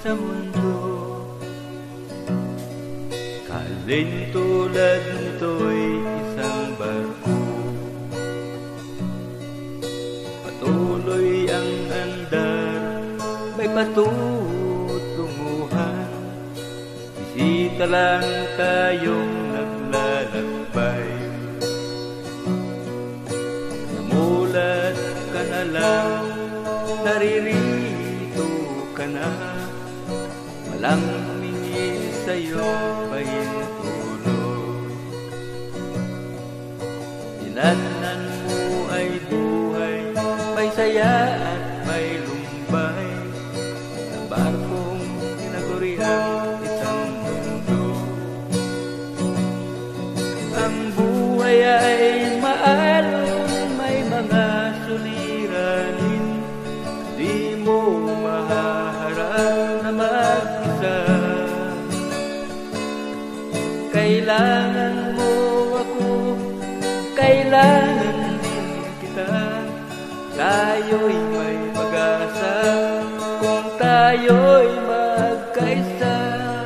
sa mundo. Kalintulad nito'y isang barko, patuloy ang andar, may patutunguhan. Bisita lang tayong naglalakbay, namulat ka na lang, naririto ka na, walang humingi sa'yo pahintulot. Dinatnan mo ay buhay, may saya at may lumbay, sa barkong tinaguriang isang mundo. Ang buhay ay maalon, may mga suliranin, di mo mahaharap na mag-isa. Kailangan mo ako, kailangan din kita. Tayo'y may pag-asa kung tayo'y magkaisa.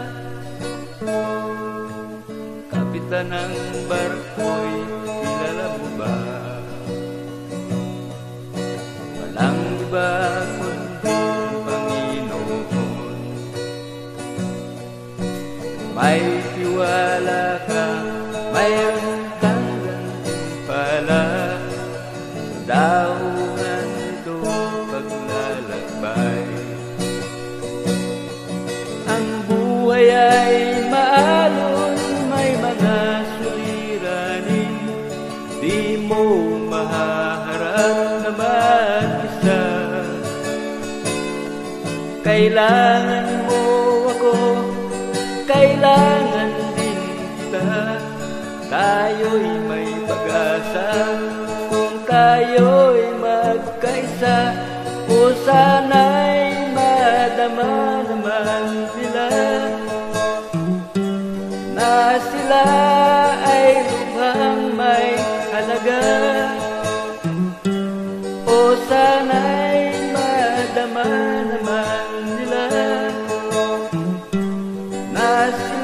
Kapitan ng barko'y kilala mo ba? Walang iba kundi Panginoon. May tiwala ka, mayroon kang gantimpala sa daungan ito paglalakbay. Ang buhay ay maalon, may mga suliranin, di mo mahaharap na mag-isa. Kailangan mo ako, kailangan din kita. Tayo'y may pag-asa kung tayo'y magkaisa. O sana'y madama naman nila na sila ay lubhang may halaga. O sana'y madama naman nila na sila